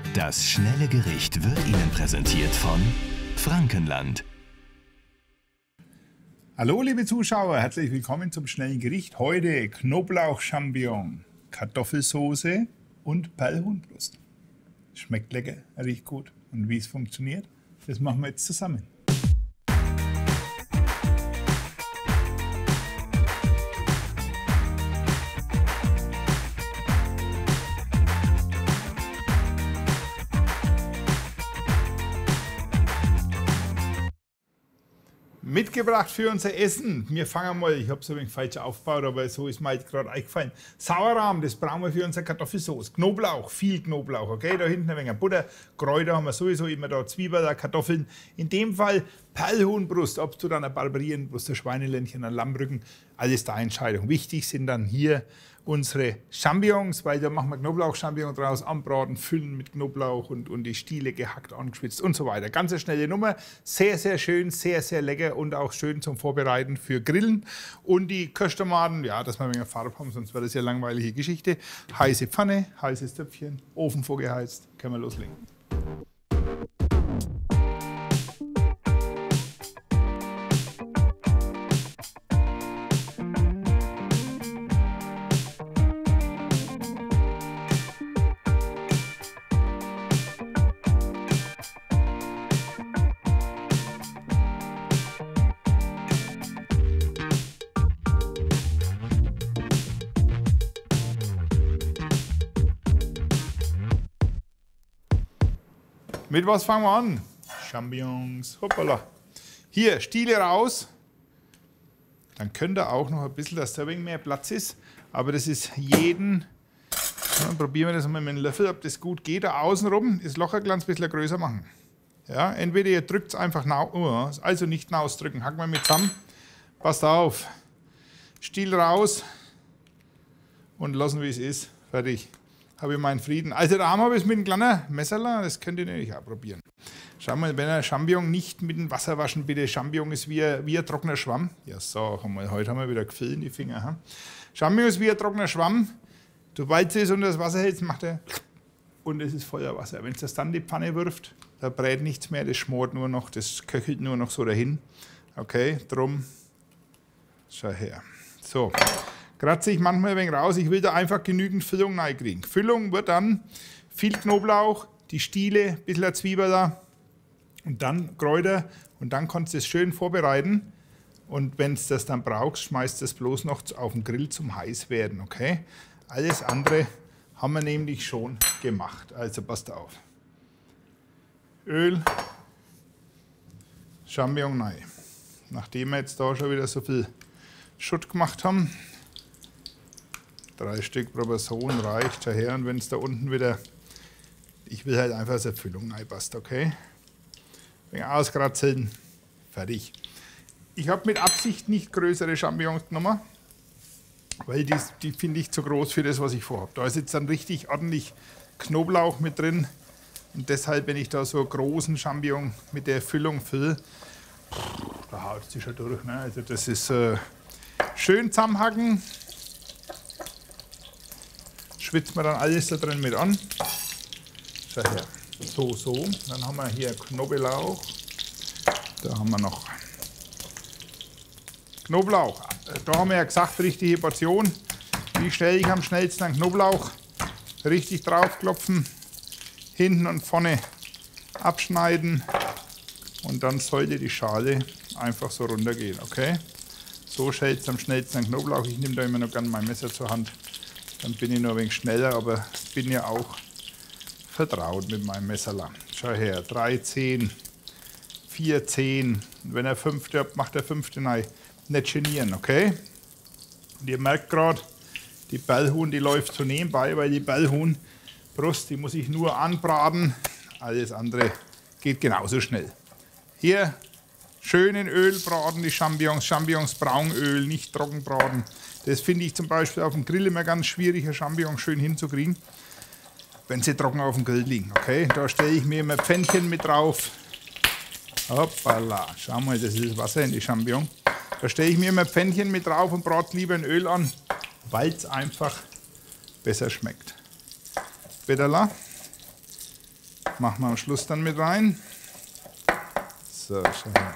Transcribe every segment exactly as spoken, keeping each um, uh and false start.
Das schnelle Gericht wird Ihnen präsentiert von Frankenland. Hallo liebe Zuschauer, herzlich willkommen zum schnellen Gericht. Heute Knoblauch, Champignon, Kartoffelsoße und Perlhuhnbrust. Schmeckt lecker, riecht gut. Und wie es funktioniert, das machen wir jetzt zusammen. Mitgebracht für unser Essen. Wir fangen mal, ich habe es ein wenig falsch aufgebaut, aber so ist mir halt gerade eingefallen. Sauerrahm, das brauchen wir für unsere Kartoffelsauce. Knoblauch, viel Knoblauch, okay? Da hinten ein wenig Butter, Kräuter haben wir sowieso immer da, Zwiebeln, Kartoffeln. In dem Fall Perlhuhnbrust, ob du dann eine Barbarienbrust, ein Schweineländchen, ein Lammrücken, alles deine Entscheidung. Wichtig sind dann hier unsere Champignons, weil da machen wir Knoblauch-Champignon draus, anbraten, füllen mit Knoblauch und, und die Stiele gehackt, angeschwitzt und so weiter. Ganz eine schnelle Nummer, sehr, sehr schön, sehr, sehr lecker und auch schön zum Vorbereiten für Grillen. Und die Kösttomaten, ja, dass wir ein wenig Farbe haben, sonst wäre das ja eine langweilige Geschichte. Heiße Pfanne, heißes Töpfchen, Ofen vorgeheizt, können wir loslegen. Mit was fangen wir an? Champignons, hoppala. Hier, Stiele raus. Dann könnt ihr auch noch ein bisschen, dass da ein wenig mehr Platz ist. Aber das ist jeden, ja, probieren wir das mal mit einem Löffel, ob das gut geht. Da außenrum das Loch ein kleines bisschen größer machen. Ja, entweder ihr drückt es einfach nach, also nicht ausdrücken, hacken wir mit zusammen. Passt auf. Stiel raus und lassen, wie es ist. Fertig. Habe ich meinen Frieden. Also da haben wir es mit einem kleinen Messerler, das könnt ihr natürlich auch probieren. Schau mal, wenn ein Champignon nicht mit dem Wasser waschen, bitte. Champignon ist wie ein, wie ein trockener Schwamm. Ja so, heute haben wir wieder Gefühl in die Finger. Hm? Champignon ist wie ein trockener Schwamm. Sobald es unter das Wasser hältst, macht er und es ist voller Wasser. Wenn es das dann in die Pfanne wirft, da brät nichts mehr, das schmort nur noch, das köchelt nur noch so dahin. Okay, drum, schau her. So. Kratze ich manchmal ein wenig raus, ich will da einfach genügend Füllung reinkriegen. Füllung wird dann viel Knoblauch, die Stiele, ein bisschen Zwiebel da und dann Kräuter und dann kannst du es schön vorbereiten. Und wenn du das dann brauchst, schmeißt das bloß noch auf den Grill zum heiß werden, okay? Alles andere haben wir nämlich schon gemacht, also passt auf. Öl, Champignon rein. Nachdem wir jetzt da schon wieder so viel Schutt gemacht haben, drei Stück pro Person reicht daher und wenn es da unten wieder, ich will halt einfach, dass eine Füllung reinpasst, okay? Wenn auskratzen, fertig. Ich habe mit Absicht nicht größere Champignons genommen, weil die, die finde ich zu groß für das, was ich vorhabe. Da ist jetzt dann richtig ordentlich Knoblauch mit drin und deshalb, wenn ich da so einen großen Champignon mit der Füllung fülle, da haut es sich schon durch. Ne? Also das ist äh, schön zusammenhacken. Schwitzt man dann alles da drin mit an. Schau her. So, so. Dann haben wir hier Knoblauch. Da haben wir noch Knoblauch. Da haben wir ja gesagt, richtige Portion. Wie stelle ich am schnellsten einen Knoblauch? Richtig draufklopfen. Hinten und vorne abschneiden. Und dann sollte die Schale einfach so runtergehen. Okay? So schält es am schnellsten einen Knoblauch. Ich nehme da immer noch gerne mein Messer zur Hand. Dann bin ich nur ein wenig schneller, aber ich bin ja auch vertraut mit meinem Messerler. Schau her, drei Zehen, vier Zehen. Und wenn er fünfte habt, macht er fünfte rein. Nicht genieren, okay? Und ihr merkt gerade, die Perlhuhn, die läuft so nebenbei, weil die Perlhuhnbrust, die muss ich nur anbraten. Alles andere geht genauso schnell. Hier schön in Öl braten die Champignons, Champignons Braunöl, nicht trocken braten. Das finde ich zum Beispiel auf dem Grill immer ganz schwierig, ein Champignon schön hinzukriegen, wenn sie trocken auf dem Grill liegen. Okay? Da stelle ich mir immer Pfännchen mit drauf. Hoppala, schau mal, das ist das Wasser in die Champignon. Da stelle ich mir immer Pfännchen mit drauf und brate lieber in Öl an, weil es einfach besser schmeckt. Bitterla. Machen wir am Schluss dann mit rein. So, schau her.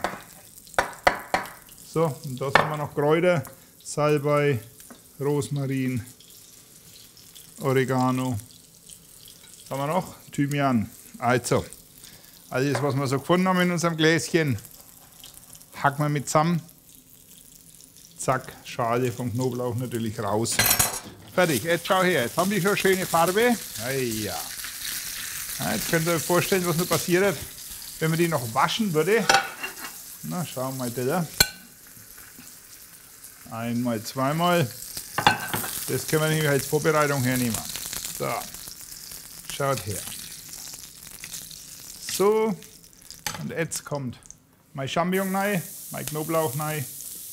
So, und da haben wir noch Kräuter, Salbei, Rosmarin, Oregano. Was haben wir noch? Thymian. Also, alles, was wir so gefunden haben in unserem Gläschen, hacken wir mit zusammen. Zack, Schale vom Knoblauch natürlich raus. Fertig, jetzt schau her, jetzt haben wir schon eine schöne Farbe. Ja. Ja, jetzt könnt ihr euch vorstellen, was noch passiert, wenn man die noch waschen würde. Na, schauen wir mal bitte. Einmal, zweimal. Das können wir nämlich als Vorbereitung hernehmen. So, schaut her. So, und jetzt kommt mein Champignon rein, mein Knoblauch rein.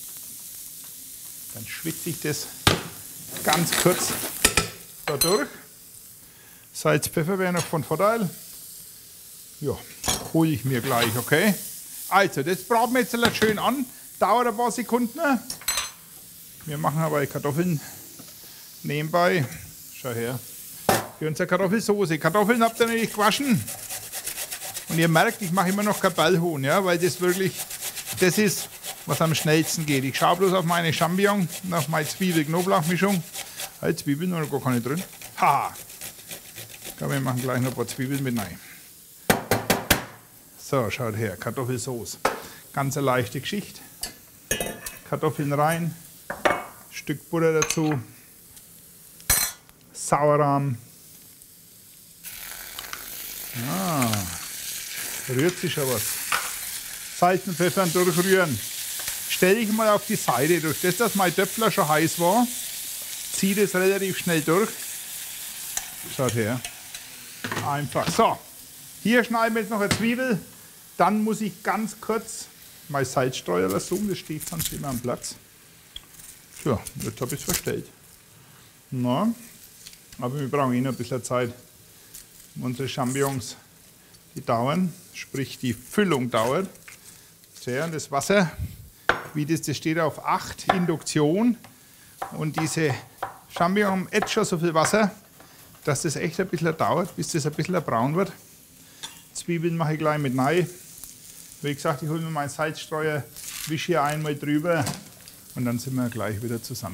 Dann schwitze ich das ganz kurz da durch. Salz, Pfeffer wäre noch von Vorteil. Ja, hole ich mir gleich, okay? Also, das braten wir jetzt schön an. Dauert ein paar Sekunden. Wir machen aber Kartoffeln nebenbei. Schau her. Für unsere Kartoffelsoße. Kartoffeln habt ihr natürlich gewaschen. Und ihr merkt, ich mache immer noch kein Ballhuhn, ja, weil das wirklich, das ist, was am schnellsten geht. Ich schaue bloß auf meine Champignon und auf meine Zwiebel-Knoblauch-Mischung. Halt, Zwiebeln oder gar keine drin. Ha! Ich glaube, wir machen gleich noch ein paar Zwiebeln mit rein. So, schaut her, Kartoffelsauce. Ganz eine leichte Geschichte. Kartoffeln rein, Stück Butter dazu, Sauerrahm. Ah, rührt sich schon was. Salz und Pfeffer durchrühren. Stelle ich mal auf die Seite. Durch das, dass mein Töpfler schon heiß war, zieht es relativ schnell durch. Schaut her. Einfach. So, hier schneiden wir jetzt noch eine Zwiebel. Dann muss ich ganz kurz mein Salzstreuer versuchen. Das steht sonst immer am Platz. Tja, jetzt habe ich es verstellt. Na, aber wir brauchen eh noch ein bisschen Zeit. Unsere Champignons, die dauern, sprich die Füllung dauert. Sehr, und das Wasser, wie das, das steht auf acht Induktion. Und diese Champignons haben jetzt schon so viel Wasser, dass das echt ein bisschen dauert, bis das ein bisschen braun wird. Zwiebeln mache ich gleich mit rein. Wie gesagt, ich hole mir meinen Salzstreuer, wische hier einmal drüber und dann sind wir gleich wieder zusammen.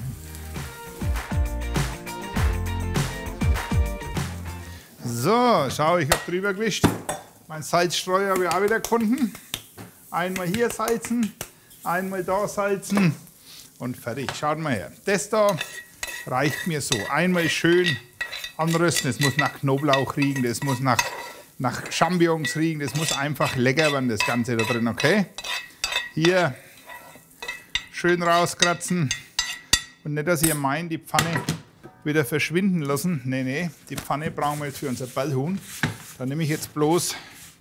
So, schau, ich habe drüber gewischt. Mein Salzstreuer habe ich auch wieder gefunden. Einmal hier salzen, einmal da salzen und fertig. Schaut mal her. Das da reicht mir so. Einmal schön anrösten. Es muss nach Knoblauch riechen, das muss nach, nach Champignons riechen, das muss einfach lecker werden, das Ganze da drin, okay? Hier schön rauskratzen und nicht, dass ihr meint, die Pfanne wieder verschwinden lassen. Nee, nee, die Pfanne brauchen wir jetzt für unser Ballhuhn. Da nehme ich jetzt bloß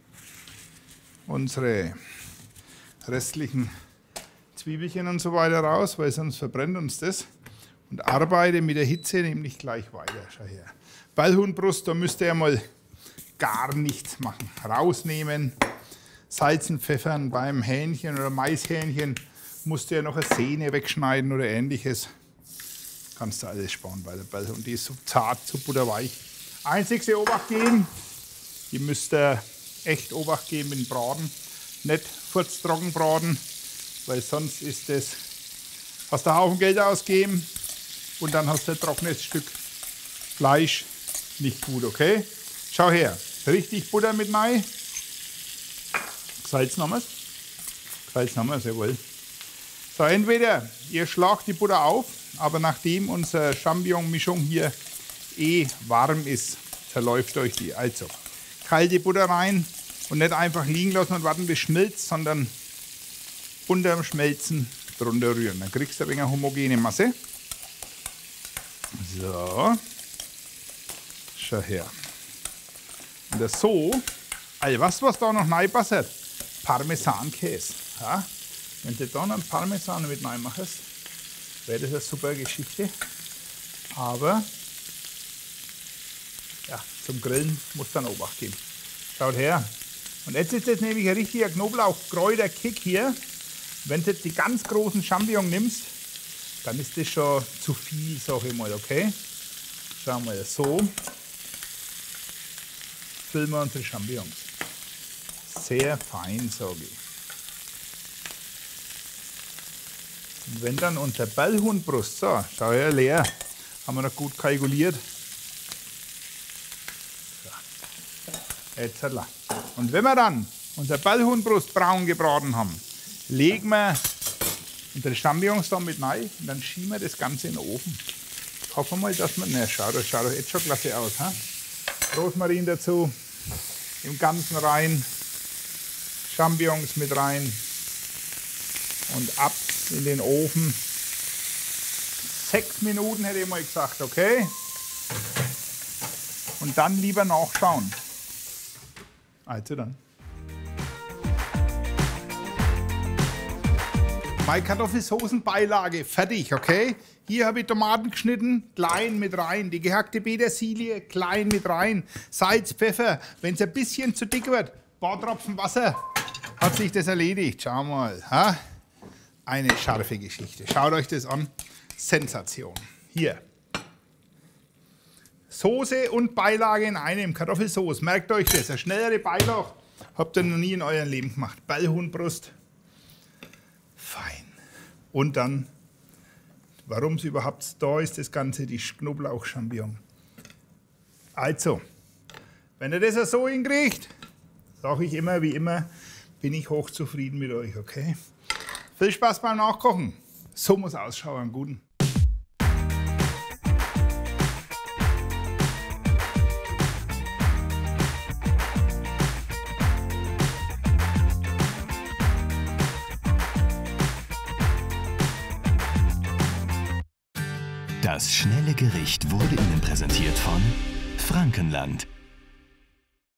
unsere restlichen Zwiebelchen und so weiter raus, weil sonst verbrennt uns das. Und arbeite mit der Hitze nämlich gleich weiter. Schau her. Ballhuhnbrust, da müsst ihr mal gar nichts machen. Rausnehmen, salzen, pfeffern. Beim Hähnchen oder Maishähnchen musst du ja noch eine Sehne wegschneiden oder ähnliches. Kannst du alles sparen bei der Ballhuhn. Die ist so zart, so butterweich. Einzigste Obacht geben, die müsst ihr echt Obacht geben mit dem Braten. Nicht furztrocken braten, weil sonst ist das, hast du einen Haufen Geld ausgeben und dann hast du ein trockenes Stück Fleisch. Nicht gut, okay? Schau her, richtig Butter mit rein. Salz nochmals. Salz nochmals, jawohl. So, entweder ihr schlagt die Butter auf, aber nachdem unsere Champignon-Mischung hier eh warm ist, zerläuft euch die. Also, kalte Butter rein und nicht einfach liegen lassen und warten bis schmilzt, sondern unterm Schmelzen drunter rühren. Dann kriegst du ein wenig eine homogene Masse. So. Schau her. Und das so, all was, was da noch reinpasst, Parmesankäse. Ja? Wenn du da noch einen Parmesan mit reinmachst, wäre das eine super Geschichte. Aber ja, zum Grillen muss dann Obacht geben. Schaut her. Und jetzt ist das nämlich ein richtiger Knoblauch-Kräuter-Kick hier. Wenn du jetzt die ganz großen Champignons nimmst, dann ist das schon zu viel, sag ich mal, okay? Schauen wir so. raspeln wir unsere Champignons. Sehr fein, sage ich. Und wenn dann unser Bellhuhnbrust, so, schau her, leer, haben wir noch gut kalkuliert. So. Jetzt hat er. Und wenn wir dann unser Bellhuhnbrust braun gebraten haben, legen wir unsere Champignons da mit rein und dann schieben wir das Ganze in den Ofen. Ich hoffe mal, dass man, ne, schaut das schaut doch jetzt schon klasse aus. Ha? Rosmarin dazu, im Ganzen rein, Champignons mit rein und ab in den Ofen. Sechs Minuten hätte ich mal gesagt, okay? Und dann lieber nachschauen. Also dann. Meine Kartoffelsoßenbeilage fertig, okay? Hier habe ich Tomaten geschnitten, klein mit rein. Die gehackte Petersilie, klein mit rein. Salz, Pfeffer. Wenn es ein bisschen zu dick wird, ein paar Tropfen Wasser, hat sich das erledigt. Schau mal. Ha? Eine scharfe Geschichte. Schaut euch das an. Sensation. Hier. Soße und Beilage in einem. Kartoffelsoße. Merkt euch das. Eine schnellere Beilage habt ihr noch nie in eurem Leben gemacht. Bellhuhnbrust. Fein. Und dann, warum es überhaupt da ist, das Ganze, die Knoblauch-Champignon. Also, wenn ihr das so hinkriegt, sage ich immer, wie immer, bin ich hochzufrieden mit euch, okay? Viel Spaß beim Nachkochen. So muss ausschauen, guten. Das schnelle Gericht wurde Ihnen präsentiert von Frankenland.